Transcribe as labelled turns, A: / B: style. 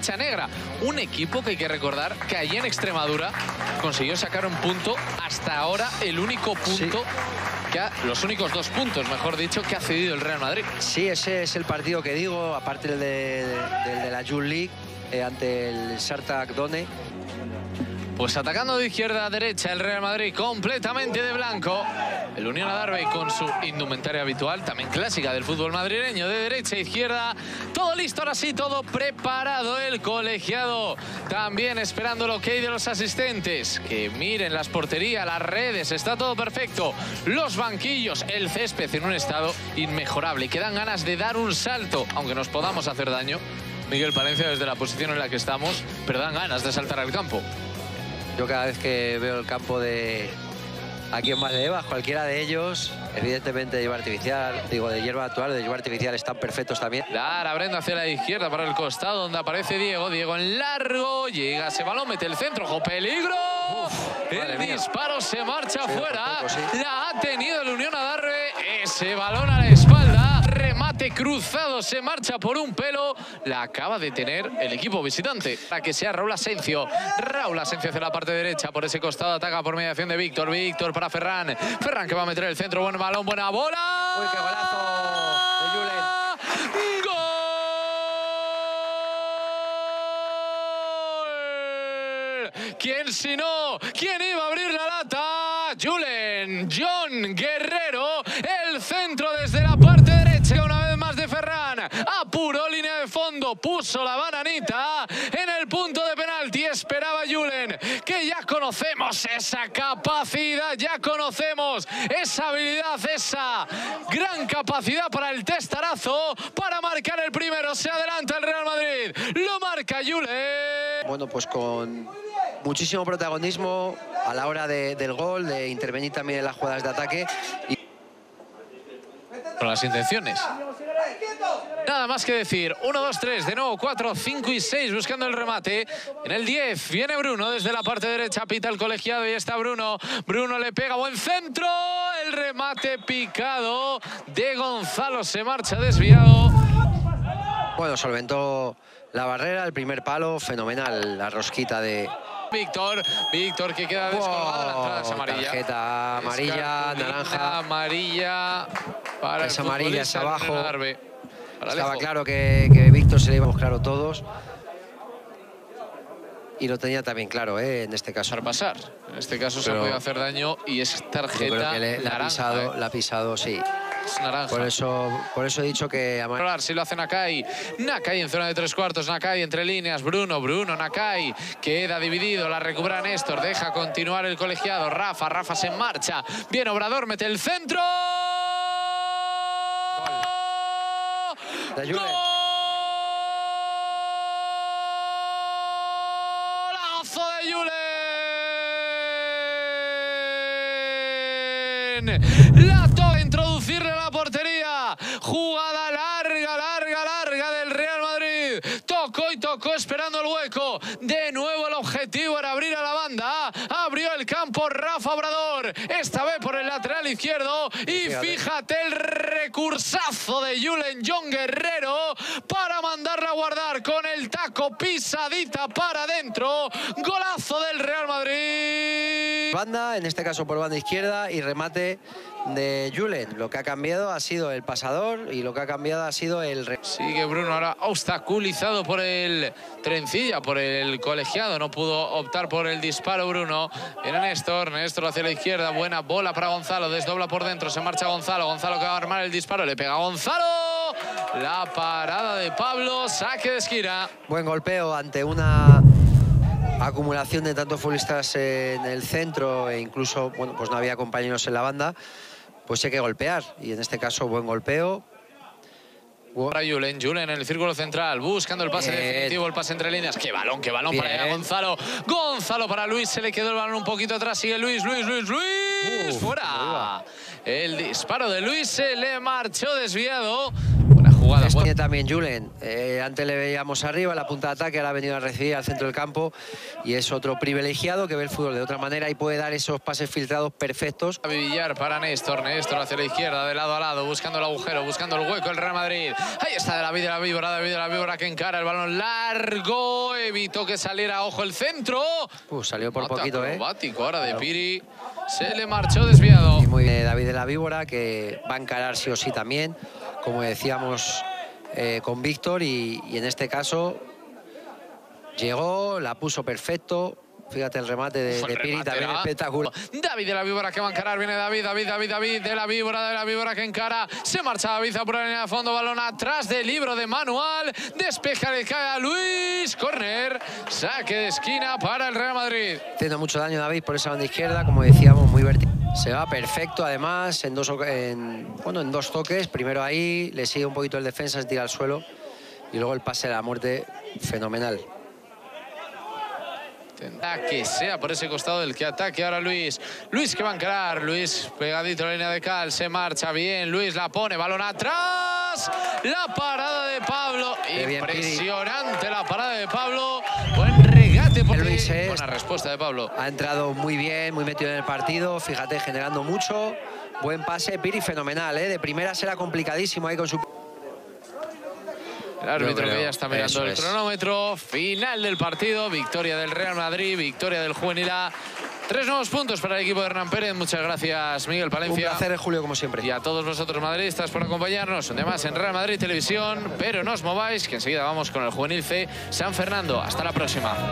A: Negra, un equipo que hay que recordar que allí en Extremadura consiguió sacar un punto, hasta ahora el único punto, los únicos 2 puntos, mejor dicho, que ha cedido el Real Madrid.
B: Sí, ese es el partido que digo, aparte del de la Youth League ante el Spartak Donetsk.
A: Pues atacando de izquierda a derecha el Real Madrid completamente de blanco. El Unión Adarve con su indumentaria habitual, también clásica del fútbol madrileño, de derecha a izquierda. Todo listo, ahora sí, todo preparado. El colegiado también esperando el ok de los asistentes. Que miren las porterías, las redes, está todo perfecto. Los banquillos, el césped en un estado inmejorable. Y que dan ganas de dar un salto, aunque nos podamos hacer daño, Miguel Palencia, desde la posición en la que estamos, pero dan ganas de saltar al campo.
B: Yo cada vez que veo el campo de aquí en Valdebebas, cualquiera de ellos, evidentemente de hierba artificial, digo de hierba natural, de hierba artificial, están perfectos también.
A: Lara Brenda hacia la izquierda para el costado, donde aparece Diego. Diego en largo, llega ese balón, mete el centro, ¡ojo, peligro! El disparo se marcha afuera. La ha tenido el Unión Adarve, ese balón a la espalda. Remate cruzado, se marcha por un pelo. La acaba de tener el equipo visitante. Para que sea Raúl Asencio. Raúl Asencio hacia la parte derecha, por ese costado ataca por mediación de Víctor. Víctor para Ferran. Ferran que va a meter el centro, buen balón, buena bola.
B: ¡Uy, qué golazo de Julen!
A: ¡Gol! ¿Quién si no? ¿Quién iba a abrir la lata? Julen, John Guerrero, el centro desde la parte derecha, una vez más de Ferran, apuró línea de fondo, puso la bananita en el punto de penalti, esperaba Julen, que ya conocemos esa capacidad, ya conocemos esa habilidad, esa gran capacidad para el testarazo, para marcar el primero. Se adelanta el Real Madrid, lo marca Julen.
B: Bueno, pues con muchísimo protagonismo a la hora del gol, de intervenir también en las jugadas de ataque.
A: Con las intenciones. Nada más que decir. 1, 2, 3, de nuevo 4, 5 y 6 buscando el remate. En el 10 viene Bruno desde la parte derecha, pita el colegiado y está Bruno. Bruno le pega, buen centro. El remate picado de Gonzalo, se marcha desviado.
B: Bueno, solventó la barrera, el primer palo, fenomenal la rosquita de
A: Víctor que queda descolgado, la entrada es amarilla.
B: Tarjeta amarilla, naranja.
A: Amarilla para
B: esa amarilla es abajo. Estaba
A: Alejo.
B: claro que Víctor se le íbamos claro todos. Y lo tenía también claro, en este caso.
A: Para pasar. En este caso se ha podido hacer daño y es tarjeta naranja.
B: La ha pisado, sí.
A: Es naranja.
B: Por eso he dicho que...
A: Si lo hace Nakai. Nakai en zona de 3/4. Nakai entre líneas. Bruno, Nakai. Queda dividido. La recupera Néstor. Deja continuar el colegiado. Rafa se marcha. Bien, Obrador mete el centro.
B: ¡Gol! ¡Golazo
A: de Julen! La toca introducirle a la portería. Jugada larga del Real Madrid. Tocó esperando el hueco. De nuevo el objetivo era abrir a la banda. Abrió el campo Rafa Obrador. Esta vez por el lateral izquierdo. Y fíjate el recursazo de Julen John Guerrero para mandarla a guardar con el taco, pisadita para adentro. Golazo del Real Madrid.
B: Banda, en este caso por banda izquierda, y remate de Julen. Lo que ha cambiado ha sido el pasador y lo que ha cambiado ha sido el...
A: Sigue Bruno ahora obstaculizado por el Trencilla, por el colegiado. No pudo optar por el disparo Bruno. Viene Néstor hacia la izquierda. Buena bola para Gonzalo. Desdobla por dentro. Se marcha Gonzalo. Gonzalo que va a armar el disparo. Le pega a Gonzalo. La parada de Pablo. Saque de esquina.
B: Buen golpeo ante una acumulación de tantos futbolistas en el centro e incluso, bueno, pues no había compañeros en la banda. Pues hay que golpear. Y en este caso, buen golpeo.
A: Para Julen en el círculo central, buscando el pase definitivo, el pase entre líneas. ¡Qué balón para allá, Gonzalo! Gonzalo para Luis, se le quedó el balón un poquito atrás. Sigue Luis. ¡Fuera! El disparo de Luis se le marchó desviado. Buena jugada.
B: Esto tiene también Julen. Antes le veíamos arriba, en la punta de ataque, ahora ha venido a recibir al centro del campo y es otro privilegiado que ve el fútbol de otra manera y puede dar esos pases filtrados perfectos.
A: Villar para Néstor, Néstor hacia la izquierda, de lado a lado, buscando el agujero, buscando el hueco, el Real Madrid. Ahí está David de la Víbora, David de la Víbora que encara el balón largo, evitó que saliera, ojo el centro.
B: Salió por poquito,
A: acrobático ahora de Piri, se le marchó desviado.
B: Y muy bien David de la Víbora, que va a encarar sí o sí también, como decíamos con Víctor, y en este caso llegó, la puso perfecto. Fíjate el remate de Piri, también espectacular.
A: David de la Víbora que va a encarar, viene David de la Víbora que encara, se marcha David a pura línea de fondo, balón atrás del libro de manual, despeja, le cae a Luis, córner, saque de esquina para el Real Madrid.
B: Haciendo mucho daño David por esa banda izquierda, como decíamos, muy vertical. Se va perfecto, además, en dos toques. Primero ahí, le sigue un poquito el defensa, se tira al suelo y luego el pase de la muerte, fenomenal.
A: Que sea por ese costado del que ataque ahora Luis. Luis que va a encarar, Luis pegadito a la línea de cal, se marcha bien, Luis la pone, balón atrás, la parada de Pablo, impresionante la parada de Pablo, buen regate por
B: Luis,
A: buena respuesta de Pablo.
B: Ha entrado muy bien, muy metido en el partido, fíjate, generando mucho, buen pase, Piri fenomenal, de primera será complicadísimo ahí con su...
A: El árbitro que ya está mirando el cronómetro. Final del partido. Victoria del Real Madrid. Victoria del Juvenil A. 3 nuevos puntos para el equipo de Hernán Pérez. Muchas gracias, Miguel Palencia.
B: Un placer, Julio, como siempre.
A: Y a todos vosotros, madridistas, por acompañarnos. Un día más en Real Madrid Televisión. Pero no os mováis, que enseguida vamos con el Juvenil C San Fernando. Hasta la próxima.